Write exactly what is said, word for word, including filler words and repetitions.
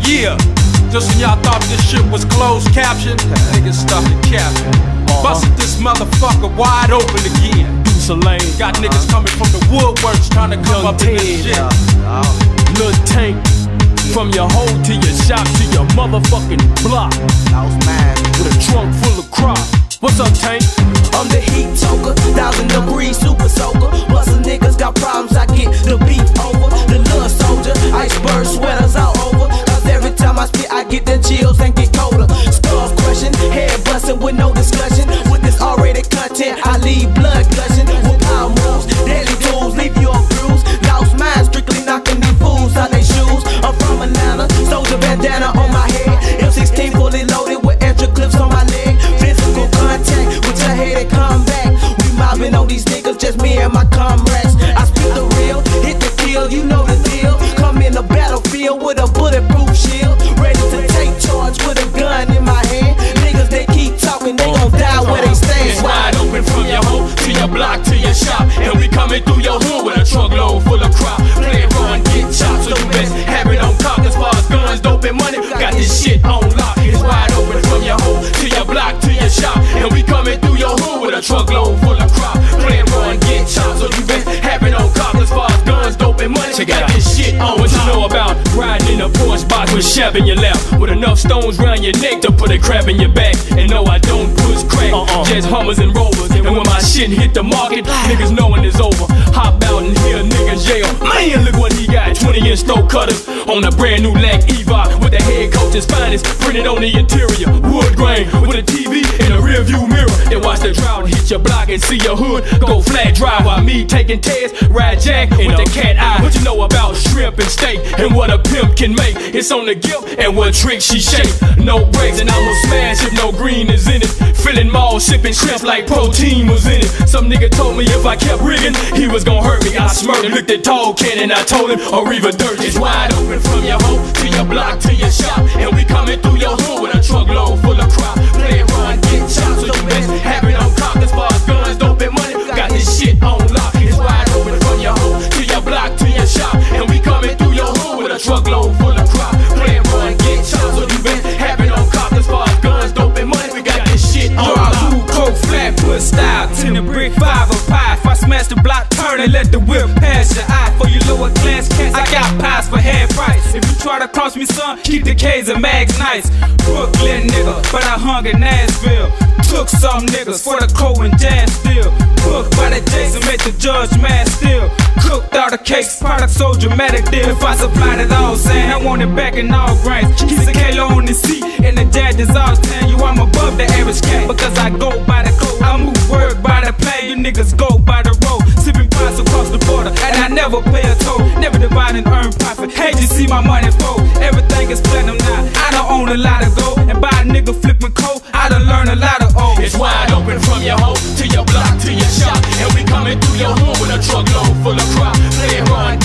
Yeah, just when y'all thought this shit was closed caption, niggas started capping. Busted this motherfucker wide open again. Got niggas coming from the woodworks trying to come up in this shit. Lil Tank, from your home to your shop to your motherfucking block, with a trunk full of crop. What's up, Tank? I'm the heat toker, thousand degree super soaker. Bustin' niggas got problems, I get the beef over. The little soldier, iceberg sweaters all over. Cause every time I spit, I get the chills and get colder. Skulls crushing, head bustin' with no discussion. With this R-rated content, I leave blood gushing. With power moves, deadly tools, leave you on bruise. Lost minds, strictly knocking these fools out they shoes. I'm from Atlanta, soldier bandana on my head. M sixteen fully loaded with extra clips on my leg. Physical contact with your head and come back. We mobbing on these niggas, just me and my comrades. I speak the real, hit the kill, you know the deal. Come in the battlefield with a bulletproof shield, ready to take charge with a gun in my hand. Niggas they keep talking, they gon' die where they stay. It's wide open from your home to your block to your shop, and we coming through your hood with a truckload full of crop. Play it raw and get chopped, so you best have it on cock. As far as guns, dope and money, got this shit on lock. It's wide open from your home to your block to your shop, and we coming through your hood with a truckload full of crop. Play it raw and get chopped, so you best have it on cock. As far as guns, dope and money, we got this shit on. What you know about riding in a Porsche box with Chef in your lap, with enough stones round your neck to put a crab in your back? And no, I don't push crack, uh-uh. Just Hummers and Rovers. And when my shit hit the market, niggas knowing it's over. Hop out and hear niggas yell, man, look what he got. Twenty inch stove cutters on a brand new Lac Eva, with the head coach's finest printed on the interior. Wood grain with a T V and a rear view mirror. Then watch the drought hit your block and see your hood go flat dry, while me taking tests, ride Jack with the cat eye. What you know about shrimp and steak and what a pimp can make? It's on the gift and what tricks she shake. No breaks and I'ma smash if no green is in it. Filling malls, shipping shrimps like protein was in it. Some nigga told me if I kept rigging, he was gon' hurt me. I smirked and looked at Tall Ken and I told him, or even dirt. It's wide open from your home to your block to your shop, and we coming through your hood with a truckload full of crop. Play it raw and get chopped, so you best have it on cock. As far as guns, dope and money, got this shit on lock. It's wide open from your home to your block to your shop, and we coming through your hood with a truckload full of crop. Play it raw and get chopped, so you best have it on cock. As far as guns, dope and money, we got this shit on lock. Coke flat, put style, ten a brick, five a pie. If I smash the block, turn and let the whip pass your eye. For you lower class cats, I got pies for half price. If you try to cross me, son, keep the K's and mags nice. Brooklyn nigga, but I hung in Nashville. Took some niggas for the cold and jazz still. Booked by the Jason, made the judge mad still. Cooked all the cakes, product so dramatic deal. If I supplied it all, saying I want it back in all grains. Keep a Kalo on the seat, and the judge is all telling you I'm above the average cat. Because I go by the code, I move work by the play. You niggas go by the road, sipping pies across the border, and I never pay a toll. Never divide and earn profit. Hate to see my money fold. Everything is platinum now. I don't own a lot of gold, and buy a nigga flipping cold. I done learned a lot of old. It's wide open from your home to your block to your shop, and we coming through your hood with a truckload full of crop. Play it raw and